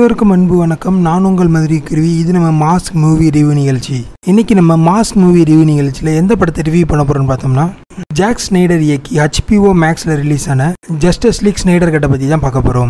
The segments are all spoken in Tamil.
அனைவருக்கும் அன்பு வணக்கம். நான் உங்கள் மதுரை குருவி. இது நம்ம மாஸ் மூவி ரிவ்யூ நிகழ்ச்சி. இன்னைக்கு நம்ம மாஸ் மூவி ரிவ்யூ நிகழ்ச்சியில் எந்த படத்தை ரிவ்யூ பண்ண போறோம்னு பார்த்தோம்னா, ஜாக் ஸ்னைடர் இயக்கி HBO மேக்ஸில் ரிலீஸ் ஆன ஜஸ்டிஸ் லீக் ஸ்னைடர் கட்டை பற்றி தான் பார்க்க போகிறோம்.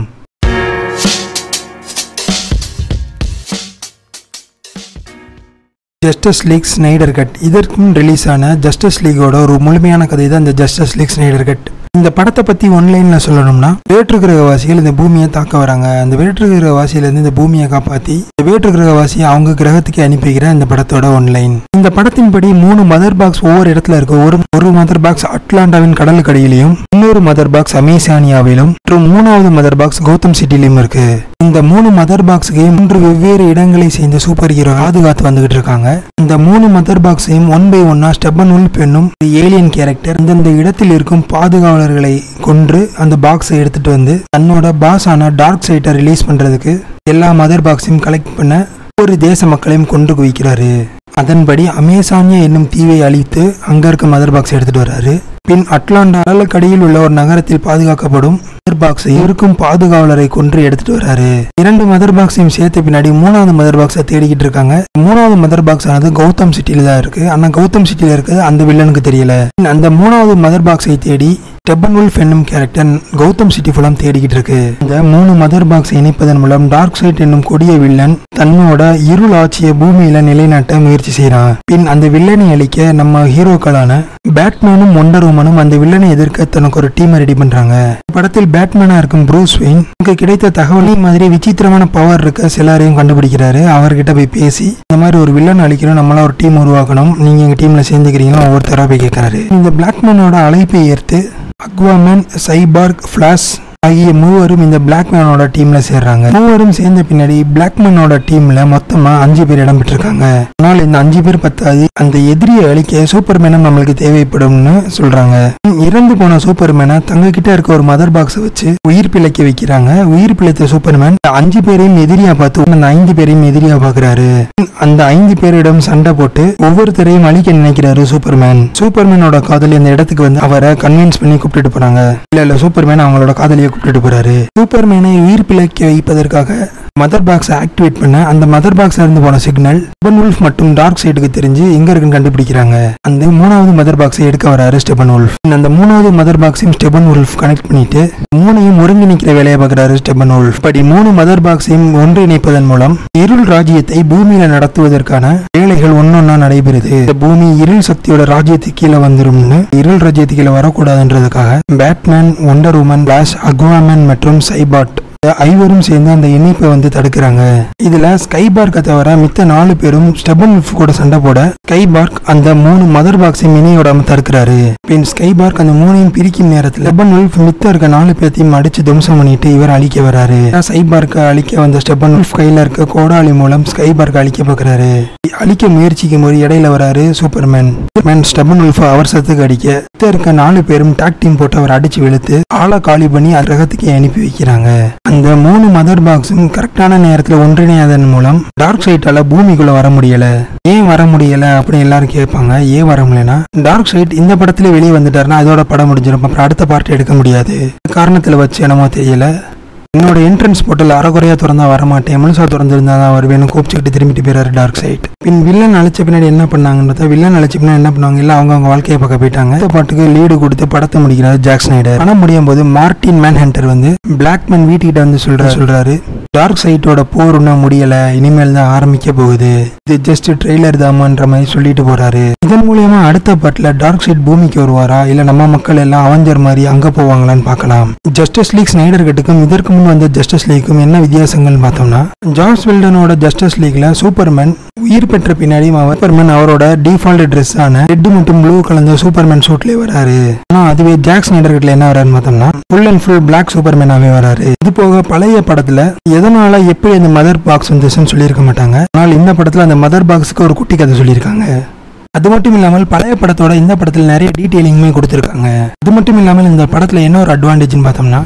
ஜஸ்டிஸ் லீக் ஸ்னைடர் கட் இதற்கும் ரிலீஸ் ஆன ஜஸ்டிஸ் லீகோட ஒரு முழுமையான கதை தான் இந்த ஜஸ்டிஸ் லீக் ஸ்னைடர் கட். இந்த படத்தை பற்றி ஒன்லைனில் சொல்லணும்னா, வேற்று கிரகவாசிகள் இந்த பூமியை தாக்க வராங்க. அந்த வேற்று கிரகவாசியிலேருந்து இந்த பூமியை காப்பாற்றி இந்த வேற்று கிரகவாசியை அவங்க கிரகத்துக்கு அனுப்பிக்கிற இந்த படத்தோட ஒன்லைன். இந்த படத்தின்படி 3 மதர் பாக்ஸ் ஒவ்வொரு இடத்துல இருக்கு. ஒரு மதர் பாக்ஸ் அட்லாண்டாவின் கடலுக்கடியிலையும், இன்னொரு மதர் பாக்ஸ் அமேசானியாவிலும், மற்றும் 3வது மதர் பாக்ஸ் கௌதம் சிட்டிலையும் இருக்கு. இந்த 3 மதர் பாக்ஸுகையும் 3 வெவ்வேறு இடங்களை சேர்ந்த சூப்பர் ஹீரோ பாதுகாத்து வந்துகிட்டு இருக்காங்க. இந்த 3 மதர் பாக்ஸையும் 1 by 1 ஸ்டெபன் உல்ஃப் என்னும் ஏலியன் கேரக்டர் இந்த இடத்தில் இருக்கும் பாதுகாவலர்களை கொன்று அந்த பாக்ஸை எடுத்துட்டு வந்து தன்னோட பாஸான டார்க் சைட்டை ரிலீஸ் பண்றதுக்கு எல்லா மதர் பாக்ஸையும் கலெக்ட் பண்ண ஒரு தேச மக்களையும் கொண்டு குவிக்கிறாரு. அதன்படி அமேசானியா என்னும் தீவை அழித்து அங்க இருக்க மதர் பாக்ஸ் எடுத்துட்டு வர்றாரு. பின் அட்லாண்டா கடலுக்கடியில் உள்ள ஒரு நகரத்தில் பாதுகாக்கப்படும் மதர் பாக்ஸை இருக்கும் பாதுகாவலரை கொன்று எடுத்துட்டு வர்றாரு. 2 மதர் பாக்ஸையும் சேர்த்த பின்னாடி 3வது மதர் பாக்ஸை தேடிக்கிட்டு இருக்காங்க. 3வது மதர் பாக்ஸ் ஆனது கௌதம் சிட்டியில தான் இருக்கு. ஆனா கௌதம் சிட்டியில இருக்கிறது அந்த வில்லனுக்கு தெரியல. அந்த 3வது மதர் பாக்ஸை தேடி ஸ்டெபன் உல்ஃப் என்னும் கேரக்டர் கௌதம் சிட்டி ஃபுல்லாம் தேடிக்கிட்டு இருக்கு. இந்த 3 மதர் பாக்ஸை இணைப்பதன் மூலம் டார்க் சைட் என்னும் கொடிய வில்லன் தன்னோட இருள் ஆட்சியை பூமியில நிலைநாட்ட முயற்சி செய்யறான். பின் அந்த வில்லனை அழிக்க நம்ம ஹீரோக்களான பேட்மேனும் ஒண்டர் உமனும் அந்த வில்லனை எதிர்க்க தனக்கு ஒரு டீமை ரெடி பண்றாங்க. படத்தில் பேட்மேனா இருக்கும் ப்ரூஸ் வெயின் எனக்கு கிடைத்த தகவலை மாதிரி விசித்திரமான பவர் இருக்க சிலரையும் கண்டுபிடிக்கிறாரு. அவர்கிட்ட போய் பேசி இந்த மாதிரி ஒரு வில்லன் அழிக்கணும், நம்மளா ஒரு டீம் உருவாக்கணும், நீங்க எங்க டீம்ல சேர்ந்துக்கிறீங்களா ஒவ்வொருத்தரா போய் கேட்கறாரு. இந்த பிளாக்மேனோட அழைப்பை ஏற்று அக்வாமேன், சைபார்க், ஃபிளாஷ் ஆகிய 3 இந்த பிளாக்மேனோட டீம்ல சேர்றாங்க. 3 சேர்ந்த பின்னாடி பிளாக்மேனோட டீம்ல மொத்தமா 5 பேர் இடம் பெற்றிருக்காங்க. ஆனால் இந்த 5 பேர் பத்தாது, அந்த எதிரியை அழிக்க சூப்பர்மேனும் நம்மளுக்கு தேவைப்படும்னு சொல்றாங்க. இறந்து போன சூப்பர்மேனை தங்க கிட்ட இருக்க ஒரு மதர் பாக்ஸை வச்சு உயிர் பிழைக்க வைக்கிறாங்க. உயிர் பிழைத்த சூப்பர்மேன் 5 பேரையும் எதிரியா பார்த்து அந்த 5 பேரையும் எதிரியா பாக்குறாரு. அந்த 5 பேரிடம் சண்டை போட்டு ஒவ்வொருத்தரையும் அழிக்க நினைக்கிறாரு சூப்பர்மேன். சூப்பர்மேனோட காதலி அந்த இடத்துக்கு வந்து அவரை கன்வின்ஸ் பண்ணி கூப்பிட்டு போறாங்க. இல்ல சூப்பர்மேன் அவங்களோட காதலியை கூப்பிட்டு போறாரு. சூப்பர்மேனை உயிர் பிழைக்க வைப்பதற்காக மதர் பாக்ஸை ஆக்டிவேட் பண்ண அந்த மதர் பாக்ஸ்ல இருந்து போன சிக்னல் ஸ்டெபன் உல்ஃப் மற்றும் டார்க் சைடுக்கு தெரிஞ்சு எங்க இருக்குன்னு கண்டுபிடிக்கிறாங்க. அந்த 3வது மதர் பாக்ஸை எடுக்க வராரு ஸ்டெபன் உல்ஃப். அந்த 3வது மதர் பாக்ஸையும் ஸ்டெபன் உல்ஃப் கனெக்ட் பண்ணிட்டு 3ஐயும் ஒருங்கிணைக்கிற வேலையை பார்க்கிறாரு ஸ்டெபன் உல்ஃப். படி 3 மதர் பாக்ஸையும் ஒன்றிணைப்பதன் மூலம் இருள் ராஜ்யத்தை பூமியில நடத்துவதற்கான வேலைகள் ஒன்னொன்னா நடைபெறுது. இந்த பூமி இருள் சக்தியோட ராஜ்யத்துக்கு கீழே வந்துரும்னு, இருள் ராஜ்யத்துக்கு கீழே வரக்கூடாதுன்றதுக்காக Batman, wonder woman, flash, Aquaman மற்றும் சைபார்க் 5 சேர்ந்து அந்த இணைப்பை வந்து தடுக்கிறாங்க. இதுல ஸ்கைபார்க்கை தவிர மித்த 4 பேரும் ஸ்டெபன் உல்ஃப் கூட சண்டை போட ஸ்கைபார்க் அந்த 3 மதர் பாக்ஸையும் இணையோடாம தடுக்கிறாரு. பின் ஸ்கைபார்க் அந்த 3ஐயும் பிரிக்கும் நேரத்தில் ஸ்டெபன் உல்ஃப் மித்த இருக்க 4 பேர்த்தையும் அடிச்சு துவம்சம் பண்ணிட்டு இவர் அழிக்க வராரு. ஸ்கைபார்க்கை அழிக்க வந்த ஸ்டெபன் உல்ஃப் கையில இருக்க கோடாலி மூலம் ஸ்கைபார்க்கை அழிக்க பார்க்கிறாரு. அழிக்க முயற்சிக்கும் போது இடையில வராரு சூப்பர்மேன். ஸ்டெபன் உல்ஃப் அவசரத்துக்கு அடிக்க மித்த இருக்க 4 பேரும் டாக் டீம் போட்டு அவர் அடிச்சு வெளுத்து ஆளை காலி பண்ணி கிரகத்துக்கு அனுப்பி வைக்கிறாங்க. அந்த 3 மதர் பாக்ஸும் கரெக்டான நேரத்தில் ஒன்றிணையாதன் மூலம் டார்க் சைட்டால பூமிக்குள்ள வர முடியல. ஏன் வர முடியல அப்படின்னு எல்லாரும் கேட்பாங்க. ஏன் வர முடியலன்னா, டார்க் சைட் இந்த படத்துல வெளியே வந்துட்டாருன்னா அதோட படம் முடிஞ்சிடும், அப்புறம் அடுத்த பார்ட் எடுக்க முடியாது. காரணத்துல வச்சு என்னமோ தெரியல என்னோட என்ட்ரன்ஸ் போர்ட்டல் அறகுறையா திறந்தா வரமாட்டேன், முழுசா திறந்துருந்தா தான் வருவேன்னு கூப்பிச்சுக்கிட்டு திரும்பிட்டு போயிறாரு டார்க் சைட். பின் வில்லன் அழைச்ச பின்னாடி என்ன பண்ணாங்கன்றத, வில்லன் அழைச்ச பின்னாடி என்ன பண்ணுவாங்க, இல்லை அவங்க வாழ்க்கையை பார்க்க போயிட்டாங்க. இந்த பாட்டுக்கு லீடு கொடுத்து படத்தை முடிக்கிறாரு ஜாக் ஸ்னைடர். படம் முடியும் போது மார்டின் மேன் ஹண்டர் வந்து பிளாக்மேன் வீட்டுக்கிட்ட வந்து சொல்றாரு டார்க் சைட்டோட போர் இன்னும் முடியல, இனிமேல் தான் ஆரம்பிக்க போகுது, இது ஜஸ்ட் ட்ரெய்லர் தாமன்ற மாதிரி சொல்லிட்டு போறாரு. இதன் மூலியமா அடுத்த பாட்டுல டார்க் சைட் பூமிக்கு வருவாரா, இல்ல நம்ம மக்கள் எல்லாம் அவஞ்சர் மாதிரி அங்க போவாங்களான்னு பார்க்கலாம். ஜஸ்டிஸ் லீக் ஸ்னைடர் கட்டுக்கும் இதற்கு முன் வந்த ஜஸ்டிஸ் லீக்கும் என்ன வித்தியாசங்கள் பார்த்தோம்னா, ஜார்ஜ் வெல்டனோட ஜஸ்டிஸ் லீக்ல சூப்பர்மேன் உயிர் பெற்ற பின்னாடி சூப்பர்மேன் அவரோட டிஃபால்ட் ட்ரெஸ் ஆன ரெட் மற்றும் ப்ளூ கலந்த சூப்பர்மேன் சூட்லயே வராரு. ஆனா அதுவே ஜாக் ஸ்னைடர் கட்ல என்ன வராருன்னு பார்த்தோம்னா, ஃபுல் அண்ட் ஃபுல் பிளாக் சூப்பர்மேனாவே வராரு. இது போக பழைய படத்துல எதனால எப்படி அந்த மதர் பாக்ஸ் வந்துச்சுன்னு சொல்லியிருக்க மாட்டாங்க. ஆனால் இந்த படத்துல அந்த மதர் பாக்ஸுக்கு ஒரு குட்டி கதை சொல்லியிருக்காங்க. அது மட்டும் இல்லாமல் பழைய படத்தோட இந்த படத்துல நிறைய டீட்டெயிலிங்குமே கொடுத்துருக்காங்க. அது மட்டும் இல்லாமல் இந்த படத்துல என்ன ஒரு அட்வான்டேஜ்னு பார்த்தோம்னா,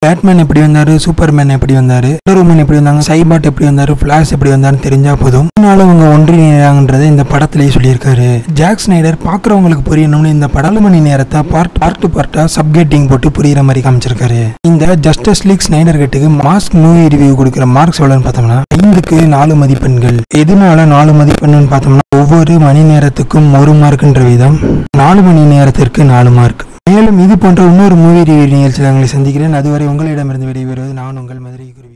பேட்மேன் எப்படி வந்தாரு, சூப்பர்மேன் எப்படி வந்தாரு, வண்டர்வுமன் எப்படி வந்தாங்க, சைபாட் எப்படி வந்தாரு, ஃபிளாஷ் எப்படி வந்தாருன்னு தெரிஞ்சா போதும். அதனால அவங்க ஒன்றிணைறாங்கன்றதை இந்த படத்திலேயே சொல்லியிருக்காரு. ஜாக் ஸ்னைடர் பாக்குறவங்களுக்கு புரியணும்னு இந்த படம் மணி நேரத்தை பார்ட்டா சப்கேட்டிங் போட்டு புரியுற மாதிரி காமிச்சிருக்காரு. இந்த ஜஸ்டிஸ் லீக் ஸ்னைடர் கட்டுக்கு மாஸ்க் மூவி ரிவ்யூ கொடுக்குற மார்க்ஸ் எவ்வளவுன்னு பார்த்தோம்னா 5க்கு 4 மதிப்பெண்கள். எதனால 4 மதிப்பெண்ணுன்னு பார்த்தோம்னா ஒவ்வொரு மணி நேரத்துக்கும் 1 மார்க்ன்ற விதம், 4 மணி நேரத்திற்கு 4 மார்க். மேலும் இது போன்ற இன்னொரு மூவி ரிவ்யூ நிகழ்ச்சியில் உங்களை சந்திக்கிறேன். அதுவரை உங்களிடமிருந்து விடைபெறுவது நான் உங்கள் மதுரை குருவி.